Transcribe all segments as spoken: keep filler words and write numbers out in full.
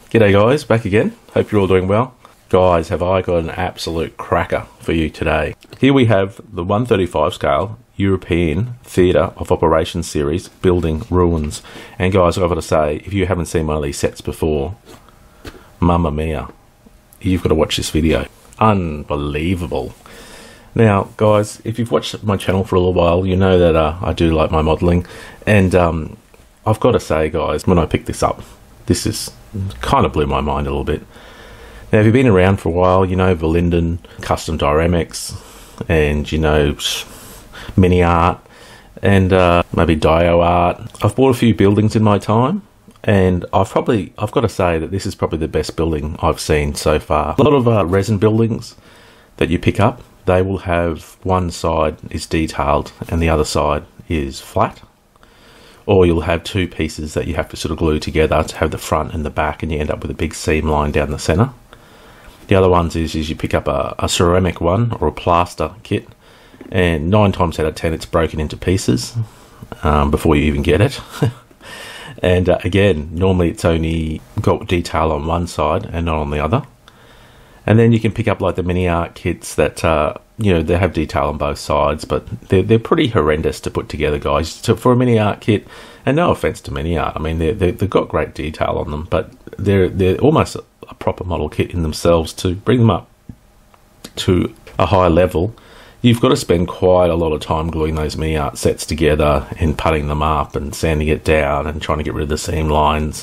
G'day guys, back again. Hope you're all doing well. Guys, have I got an absolute cracker for you today. Here we have the one thirty-five scale European Theatre of Operations series, Building Ruins. And guys, I've got to say, if you haven't seen one of these sets before, mamma mia, you've got to watch this video. Unbelievable. Now guys, if you've watched my channel for a little while, you know that uh, I do like my modelling. And um, I've got to say guys, when I picked this up, this is kind of blew my mind a little bit. Now, if you've been around for a while, you know Verlinden, custom Dynamics, and you know Mini Art, and uh, maybe Dio Art. I've bought a few buildings in my time, and I've probably I've got to say that this is probably the best building I've seen so far. A lot of uh, resin buildings that you pick up, they will have one side is detailed and the other side is flat. Or you'll have two pieces that you have to sort of glue together to have the front and the back, and you end up with a big seam line down the centre. The other ones is, is you pick up a, a ceramic one or a plaster kit, and nine times out of ten it's broken into pieces um, before you even get it. And uh, again, normally it's only got detail on one side and not on the other. And then you can pick up like the Mini Art kits that, uh, you know, they have detail on both sides, but they're, they're pretty horrendous to put together, guys. So for a Mini Art kit, and no offense to Mini Art, I mean, they're, they're, they've got great detail on them, but they're, they're almost a, a proper model kit in themselves. To bring them up to a high level, you've got to spend quite a lot of time gluing those Mini Art sets together and putting them up and sanding it down and trying to get rid of the seam lines.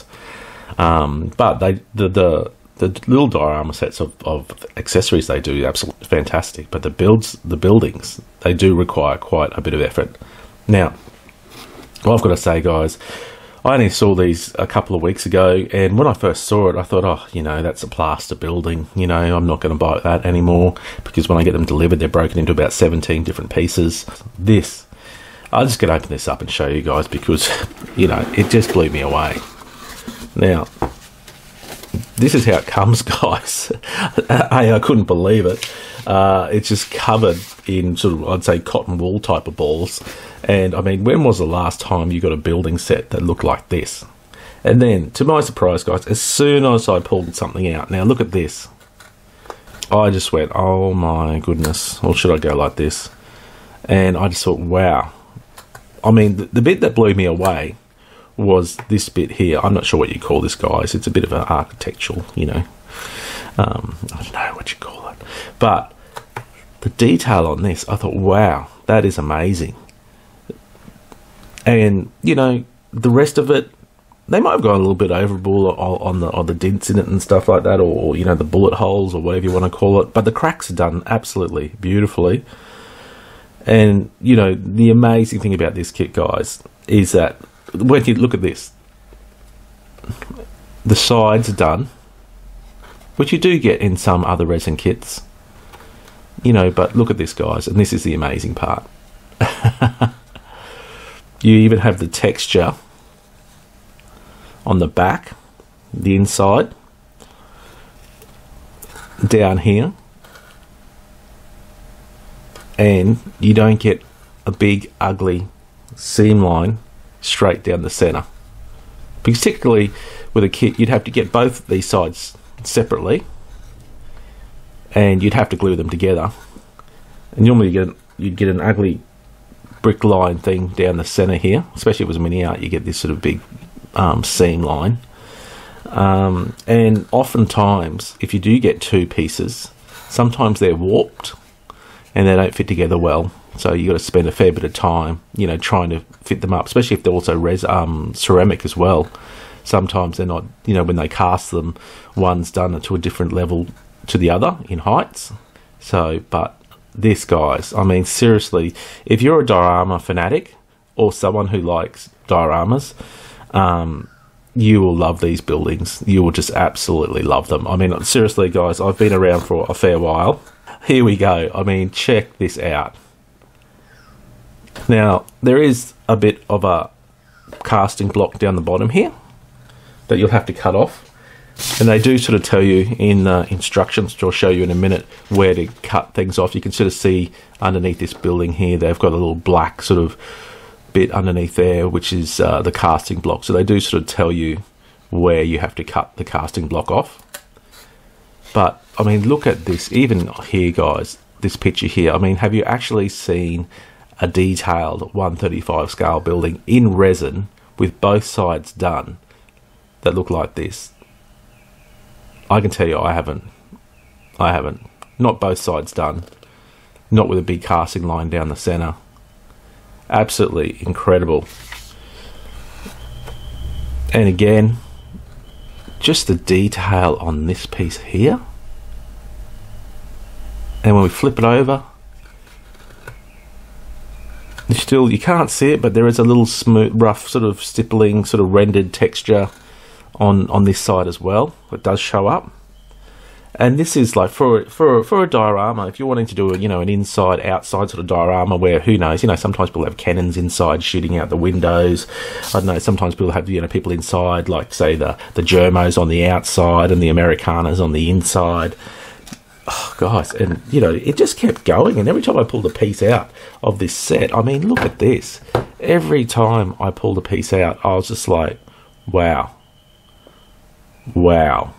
Um, but they, the, the, The little diorama sets of, of accessories they do absolutely fantastic, but the builds, the buildings, they do require quite a bit of effort. Now, well, I've got to say, guys, I only saw these a couple of weeks ago, and when I first saw it, I thought, oh, you know, that's a plaster building. You know, I'm not going to buy that anymore, because when I get them delivered, they're broken into about seventeen different pieces. This, I'm just going to open this up and show you guys, because, you know, it just blew me away. Now, this is how it comes, guys. Hey, I couldn't believe it. Uh, it's just covered in sort of, I'd say, cotton wool type of balls. And I mean, when was the last time you got a building set that looked like this? And then, to my surprise, guys, as soon as I pulled something out, now look at this. I just went, oh my goodness, or should I go like this? And I just thought, wow. I mean, the, the bit that blew me away was this bit here. I'm not sure what you call this, guys. It's a bit of an architectural, you know, um, I don't know what you call it. But the detail on this, I thought, wow, that is amazing. And, you know, the rest of it, they might have gone a little bit overboard on the, on the dents in it and stuff like that, or, you know, the bullet holes or whatever you want to call it. But the cracks are done absolutely beautifully. And, you know, the amazing thing about this kit, guys, is that when you look at this, the sides are done, which you do get in some other resin kits, you know, but look at this, guys, and this is the amazing part. You even have the texture on the back, the inside, down here, and you don't get a big ugly seam line straight down the center. Particularly with a kit, you'd have to get both of these sides separately, and you'd have to glue them together. And normally you get an, you'd get an ugly brick line thing down the center here, especially if it was a Mini Art. You get this sort of big um, seam line. Um, and oftentimes, if you do get two pieces, sometimes they're warped and they don't fit together well. So you got to spend a fair bit of time, you know, trying to fit them up, especially if they're also res um, ceramic as well. Sometimes they're not, you know, when they cast them, one's done to a different level to the other in heights. So, but this, guys, I mean, seriously, if you're a diorama fanatic or someone who likes dioramas, um, you will love these buildings. You will just absolutely love them. I mean, seriously, guys, I've been around for a fair while. Here we go. I mean, check this out. Now, there is a bit of a casting block down the bottom here that you'll have to cut off. And they do sort of tell you in uh, instructions, which I'll show you in a minute, where to cut things off. You can sort of see underneath this building here, they've got a little black sort of bit underneath there, which is uh, the casting block. So they do sort of tell you where you have to cut the casting block off. But I mean, look at this, even here guys, this picture here. I mean, have you actually seen a detailed one thirty-five scale building in resin with both sides done that look like this? I can tell you I haven't. I haven't. Not both sides done. Not with a big casting line down the center. Absolutely incredible. And again, just the detail on this piece here. And when we flip it over, still you can't see it, but there is a little smooth, rough sort of stippling, sort of rendered texture on on this side as well. It does show up. And this is like for for for a diorama. If you're wanting to do a, you know, an inside outside sort of diorama, where who knows, you know, sometimes people have cannons inside shooting out the windows. I don't know. Sometimes people have, you know, people inside, like say the the Germos on the outside and the Americanas on the inside. Oh, guys, and you know, it just kept going. And every time I pulled a piece out of this set, I mean, look at this. Every time I pulled a piece out, I was just like, wow, wow.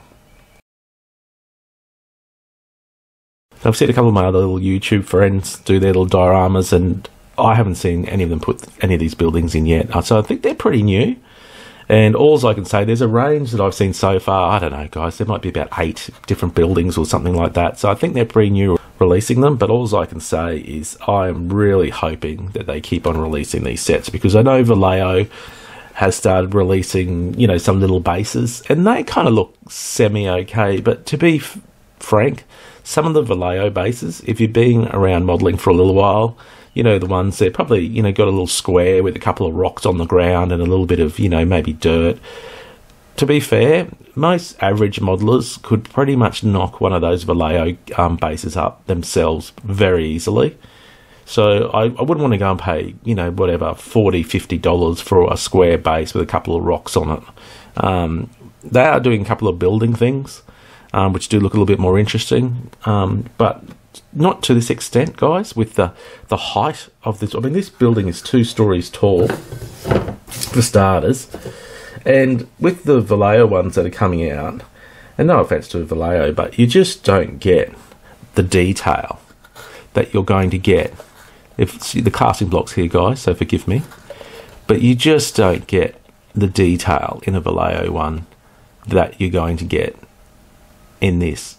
I've seen a couple of my other little YouTube friends do their little dioramas, and I haven't seen any of them put any of these buildings in yet. So I think they're pretty new. And all I can say, there's a range that I've seen so far. I don't know, guys. There might be about eight different buildings or something like that. So I think they're pretty new releasing them. But all I can say is I am really hoping that they keep on releasing these sets, because I know Vallejo has started releasing, you know, some little bases, and they kind of look semi-okay. But to be f frank, some of the Vallejo bases, if you've been around modelling for a little while, you know, the ones that probably, you know, got a little square with a couple of rocks on the ground and a little bit of, you know, maybe dirt. To be fair, most average modelers could pretty much knock one of those Vallejo um, bases up themselves very easily. So I, I wouldn't want to go and pay, you know, whatever, forty dollars, fifty dollars for a square base with a couple of rocks on it. Um, they are doing a couple of building things, um, which do look a little bit more interesting, um, but not to this extent, guys, with the, the height of this. I mean, this building is two stories tall, for starters. And with the Vallejo ones that are coming out, and no offense to Vallejo, but you just don't get the detail that you're going to get. If see the casting blocks here, guys, so forgive me, but you just don't get the detail in a Vallejo one that you're going to get in this.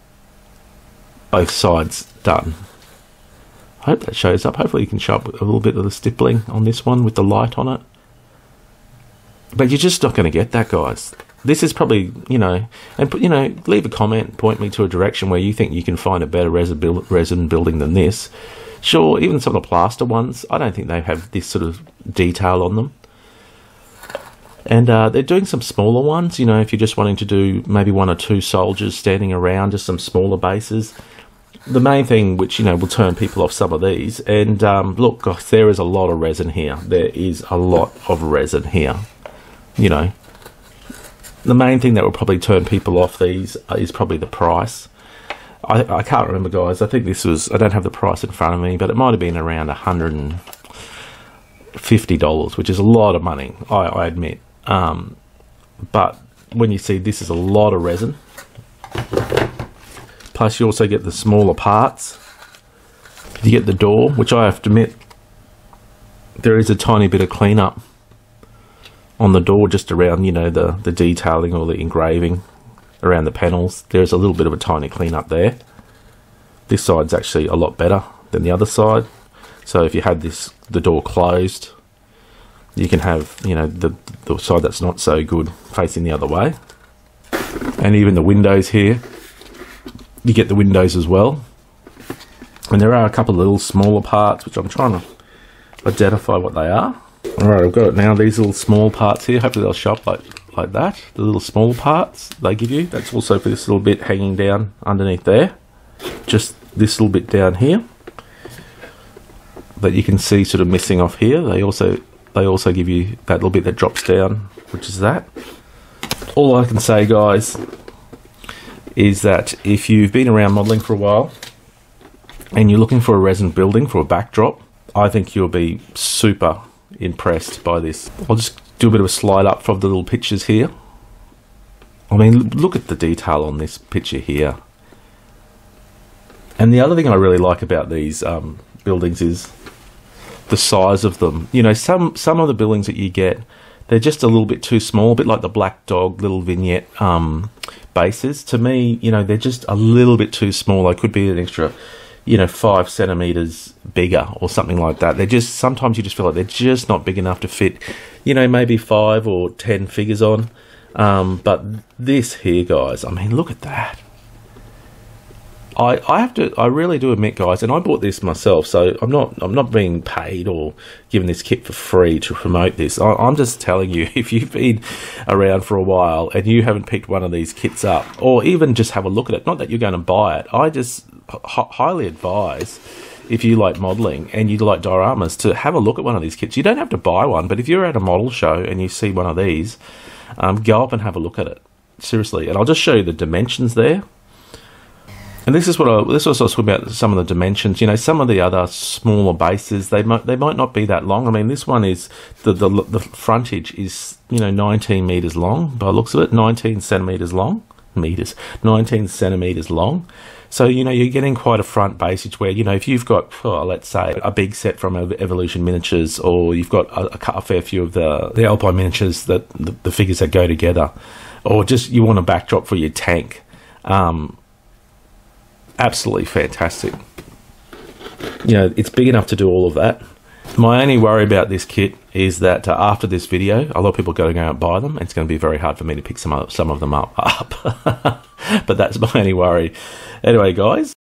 Both sides done. I hope that shows up. Hopefully you can show up a little bit of the stippling on this one with the light on it. But you're just not going to get that, guys. This is probably, you know, and you know, leave a comment, point me to a direction where you think you can find a better resin, build, resin building than this. Sure, even some of the plaster ones, I don't think they have this sort of detail on them. And uh, they're doing some smaller ones, you know, if you're just wanting to do maybe one or two soldiers standing around, just some smaller bases. The main thing which, you know, will turn people off some of these, and um, look, gosh, there is a lot of resin here. There is a lot of resin here, you know. The main thing that will probably turn people off these is probably the price. I, I can't remember, guys. I think this was, I don't have the price in front of me, but it might have been around one hundred fifty dollars, which is a lot of money, I, I admit. Um, but when you see this is a lot of resin, plus you also get the smaller parts. You get the door, which I have to admit, there is a tiny bit of cleanup on the door, just around, you know, the, the detailing or the engraving around the panels. There's a little bit of a tiny cleanup there. This side's actually a lot better than the other side. So if you had this, the door closed, you can have, you know, the, the side that's not so good facing the other way. And even the windows here, you get the windows as well. And there are a couple of little smaller parts, which I'm trying to identify what they are. Alright, I've got it now, these little small parts here. Hopefully they'll show up like, like that. The little small parts they give you. That's also for this little bit hanging down underneath there. Just this little bit down here that you can see sort of missing off here. They also they also give you that little bit that drops down, which is that. All I can say, guys, is that if you've been around modelling for a while and you're looking for a resin building for a backdrop, I think you'll be super impressed by this. I'll just do a bit of a slide up from the little pictures here I mean, look at the detail on this picture here. And the other thing I really like about these um, buildings is the size of them. You know, some some of the buildings that you get, they're just a little bit too small, a bit like the Black Dog little vignette um, bases. To me, you know, they're just a little bit too small. They could be an extra, you know, five centimeters bigger or something like that. They're just, sometimes you just feel like they're just not big enough to fit, you know, maybe five or ten figures on. Um, but this here, guys, I mean, look at that. I, I have to, I really do admit, guys, and I bought this myself, so I'm not, I'm not being paid or given this kit for free to promote this. I, I'm just telling you, if you've been around for a while and you haven't picked one of these kits up, or even just have a look at it, not that you're going to buy it, I just highly advise, if you like modelling and you like dioramas, to have a look at one of these kits. You don't have to buy one, but if you're at a model show and you see one of these, um, go up and have a look at it. Seriously. And I'll just show you the dimensions there. And this is what I, this was also about some of the dimensions. You know, some of the other smaller bases, they might they might not be that long. I mean, this one is the the, the frontage is, you know, nineteen meters long by the looks of it, nineteen centimeters long, meters, nineteen centimeters long. So, you know, you're getting quite a front basage where, you know, if you've got, oh, let's say, a big set from Evolution Miniatures, or you've got a, a fair few of the, the Alpine miniatures, that the, the figures that go together, or just you want a backdrop for your tank, um, absolutely fantastic. You know, it's big enough to do all of that. My only worry about this kit is that uh, after this video, a lot of people are going to go out and buy them, and it's going to be very hard for me to pick some, some of them up. up. But that's my only worry. Anyway, guys.